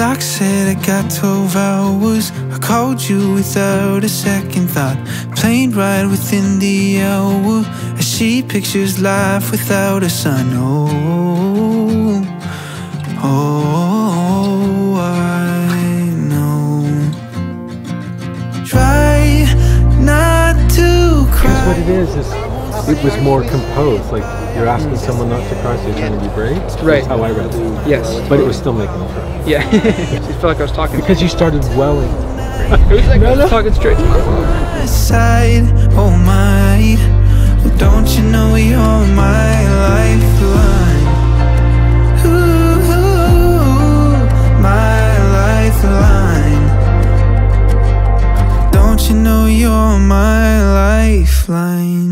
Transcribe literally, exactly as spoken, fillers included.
clock said I got twelve hours. I called you without a second thought, playing right within the hour, as she pictures life without a sun. Oh, oh, I know. Try not to cry. Because what it is, is it was more composed. Like, you're asking someone not to cry, so you're trying to be brave. Right. That's how I read it. Yes. But it was still making me cry. Yeah. I felt like I was talking. Because you started welling. It was like no, I was no. talking straight to my phone. Side, oh my, well, don't you know you're my lifeline? Ooh, my lifeline. Don't you know you're my lifeline?